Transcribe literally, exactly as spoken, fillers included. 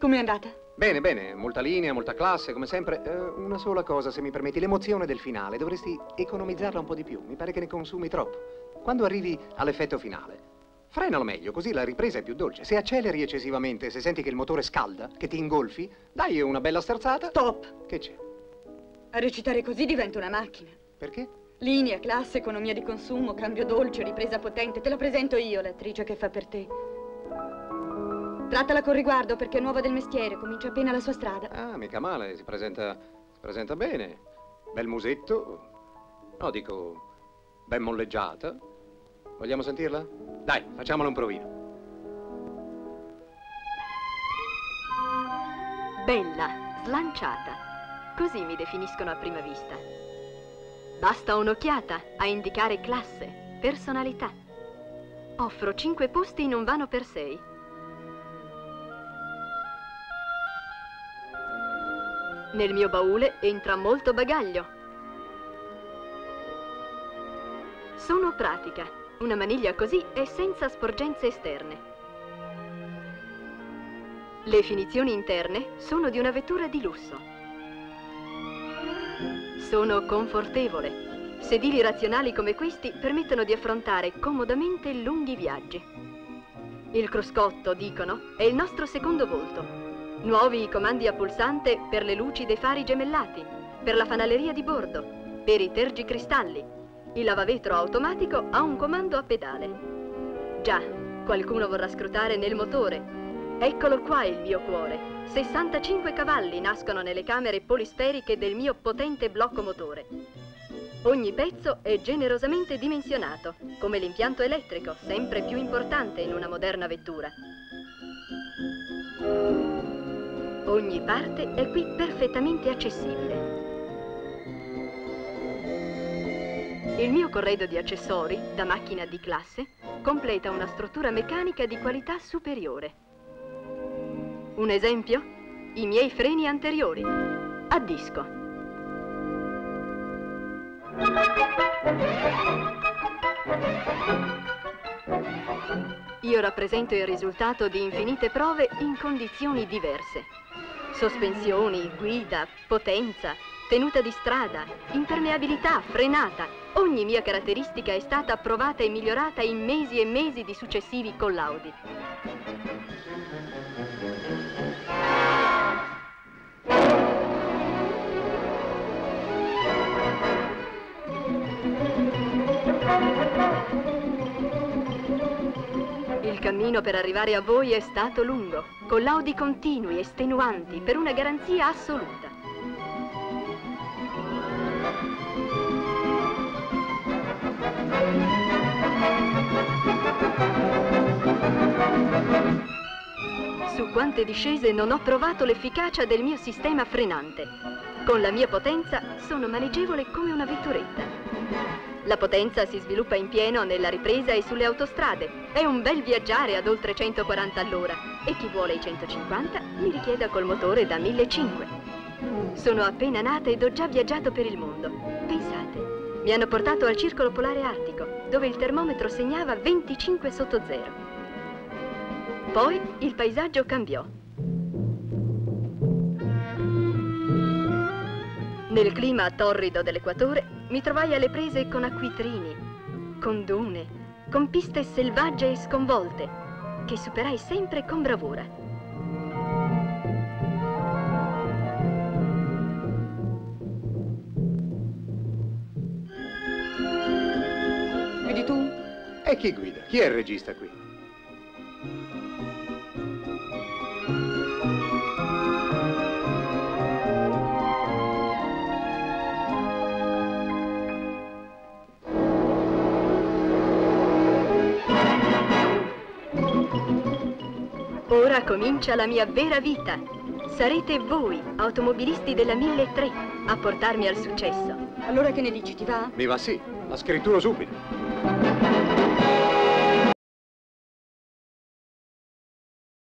Com'è andata? Bene, bene, molta linea, molta classe, come sempre. Eh, una sola cosa, se mi permetti, l'emozione del finale. Dovresti economizzarla un po' di più. Mi pare che ne consumi troppo. Quando arrivi all'effetto finale, frenalo meglio, così la ripresa è più dolce. Se acceleri eccessivamente, se senti che il motore scalda, che ti ingolfi, dai una bella sterzata. Stop! Che c'è? A recitare così diventa una macchina. Perché? Linea, classe, economia di consumo, cambio dolce, ripresa potente. Te la presento io, l'attrice che fa per te. Trattala con riguardo perché è nuova del mestiere, comincia appena la sua strada. Ah, mica male, si presenta, si presenta bene. Bel musetto. No, dico, ben molleggiata. Vogliamo sentirla? Dai, facciamole un provino. Bella, slanciata. Così mi definiscono a prima vista. Basta un'occhiata a indicare classe, personalità. Offro cinque posti in un vano per sei. Nel mio baule entra molto bagaglio. Sono pratica. Una maniglia così è senza sporgenze esterne. Le finizioni interne sono di una vettura di lusso. Sono confortevole. Sedili razionali come questi permettono di affrontare comodamente lunghi viaggi. Il cruscotto, dicono, è il nostro secondo volto. Nuovi i comandi a pulsante per le luci dei fari gemellati, per la fanaleria di bordo, per i tergicristalli. Il lavavetro automatico ha un comando a pedale. Già, qualcuno vorrà scrutare nel motore. Eccolo qua il mio cuore. sessantacinque cavalli nascono nelle camere polisferiche del mio potente blocco motore. Ogni pezzo è generosamente dimensionato, come l'impianto elettrico, sempre più importante in una moderna vettura. Ogni parte è qui perfettamente accessibile. Il mio corredo di accessori, da macchina di classe, completa una struttura meccanica di qualità superiore. Un esempio? I miei freni anteriori, a disco. Io rappresento il risultato di infinite prove in condizioni diverse. Sospensioni, guida, potenza, tenuta di strada, impermeabilità, frenata. Ogni mia caratteristica è stata provata e migliorata in mesi e mesi di successivi collaudi. Il cammino per arrivare a voi è stato lungo, collaudi continui, estenuanti, per una garanzia assoluta. Su quante discese non ho provato l'efficacia del mio sistema frenante. Con la mia potenza sono maneggevole come una vetturetta. La potenza si sviluppa in pieno nella ripresa e sulle autostrade. È un bel viaggiare ad oltre centoquaranta all'ora e chi vuole i centocinquanta mi richieda col motore da millecinquecento. Sono appena nata ed ho già viaggiato per il mondo. Pensate, mi hanno portato al circolo polare artico, dove il termometro segnava venticinque sotto zero. Poi il paesaggio cambiò. Nel clima torrido dell'equatore mi trovai alle prese con acquitrini, con dune, con piste selvagge e sconvolte, che superai sempre con bravura. Guidi tu? E chi guida? Chi è il regista qui? Ora comincia la mia vera vita. Sarete voi, automobilisti della milletrecento, a portarmi al successo. Allora che ne dici, ti va? Mi va sì, la scrittura subito.